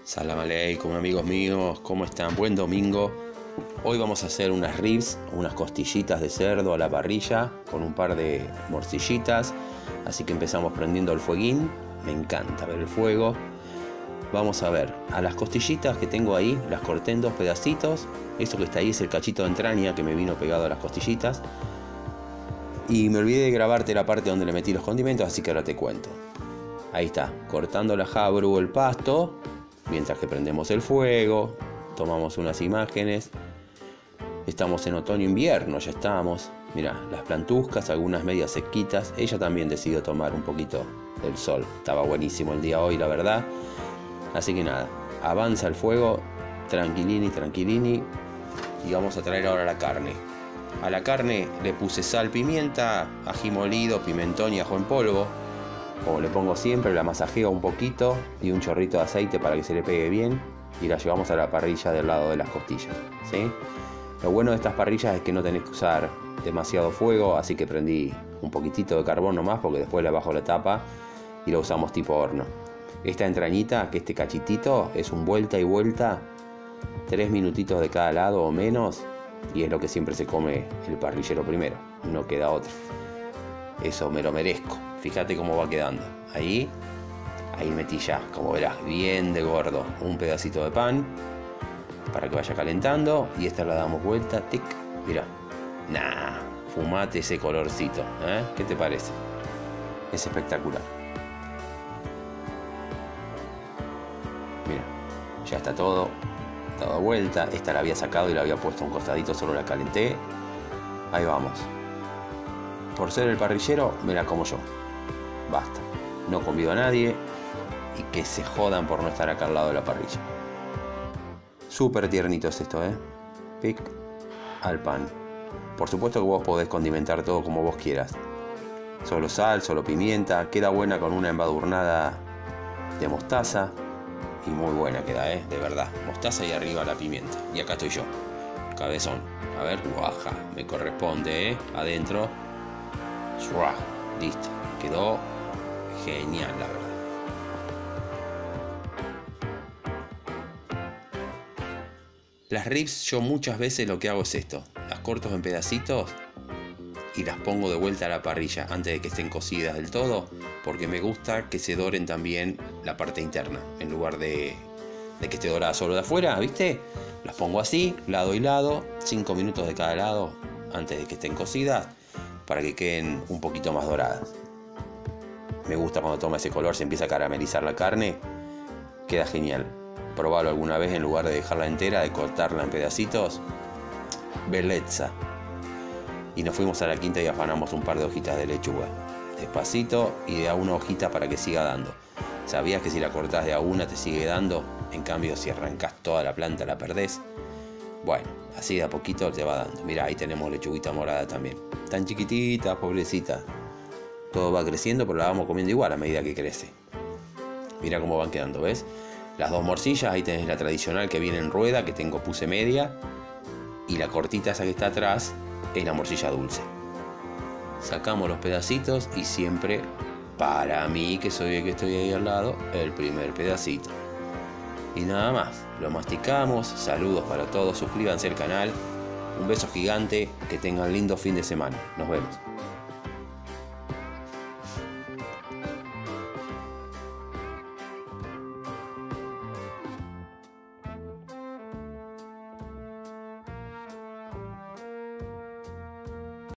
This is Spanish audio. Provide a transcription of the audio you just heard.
Salam aleikum, amigos míos, ¿cómo están? Buen domingo. Hoy vamos a hacer unas ribs, unas costillitas de cerdo a la parrilla con un par de morcillitas. Así que empezamos prendiendo el fueguín. Me encanta ver el fuego. Vamos a ver, a las costillitas que tengo ahí, las corté en dos pedacitos. Eso que está ahí es el cachito de entraña que me vino pegado a las costillitas. Y me olvidé de grabarte la parte donde le metí los condimentos, así que ahora te cuento. Ahí está, cortando la jabru, el pasto, mientras que prendemos el fuego, tomamos unas imágenes. Estamos en otoño-invierno, ya estamos. Mirá, las plantuscas, algunas medias sequitas. Ella también decidió tomar un poquito del sol. Estaba buenísimo el día hoy, la verdad. Así que nada, avanza el fuego, tranquilini, tranquilini. Y vamos a traer ahora la carne. A la carne le puse sal, pimienta, ají molido, pimentón y ajo en polvo. Como le pongo siempre, la masajeo un poquito y un chorrito de aceite para que se le pegue bien. Y la llevamos a la parrilla del lado de las costillas, ¿sí? Lo bueno de estas parrillas es que no tenés que usar demasiado fuego, así que prendí un poquitito de carbón nomás porque después le bajo la tapa y lo usamos tipo horno. Esta entrañita, que este cachitito, es un vuelta y vuelta, 3 minutitos de cada lado o menos, y es lo que siempre se come el parrillero primero, no queda otro. Eso me lo merezco. Fíjate cómo va quedando. Ahí metí ya, como verás, bien de gordo, un pedacito de pan para que vaya calentando. Y esta la damos vuelta, tic, mirá. Nah, fumate ese colorcito, ¿eh? ¿Qué te parece? Es espectacular. Mira, ya está todo dado vuelta. Esta la había sacado y la había puesto a un costadito, solo la calenté. Ahí vamos. Por ser el parrillero, me la como yo. Basta. No convido a nadie y que se jodan por no estar acá al lado de la parrilla. Súper tiernito es esto, ¿eh? Pic al pan. Por supuesto que vos podés condimentar todo como vos quieras. Solo sal, solo pimienta. Queda buena con una embadurnada de mostaza. Y muy buena queda, ¿eh? De verdad. Mostaza y arriba la pimienta. Y acá estoy yo. Cabezón. A ver, guaja. Me corresponde, ¿eh? Adentro. Listo, quedó genial, la verdad. Las ribs, yo muchas veces lo que hago es esto: las corto en pedacitos y las pongo de vuelta a la parrilla antes de que estén cocidas del todo, porque me gusta que se doren también la parte interna, en lugar de que esté dorada solo de afuera, ¿viste? Las pongo así, lado y lado, 5 minutos de cada lado antes de que estén cocidas, para que queden un poquito más doradas. Me gusta cuando toma ese color, se empieza a caramelizar la carne, queda genial. Probalo alguna vez en lugar de dejarla entera, de cortarla en pedacitos. Bellezza. Y nos fuimos a la quinta y afanamos un par de hojitas de lechuga. Despacito y de a una hojita para que siga dando. ¿Sabías que si la cortás de a una te sigue dando? En cambio, si arrancás toda la planta la perdés. Bueno, así de a poquito te va dando. Mirá, ahí tenemos lechuguita morada también. Tan chiquitita, pobrecita. Todo va creciendo, pero la vamos comiendo igual a medida que crece. Mirá cómo van quedando, ¿ves? Las dos morcillas, ahí tenés la tradicional que viene en rueda, que puse media. Y la cortita esa que está atrás es la morcilla dulce. Sacamos los pedacitos y siempre, para mí, que soy el que estoy ahí al lado, el primer pedacito. Y nada más, lo masticamos. Saludos para todos, suscríbanse al canal. Un beso gigante, que tengan lindo fin de semana. Nos vemos.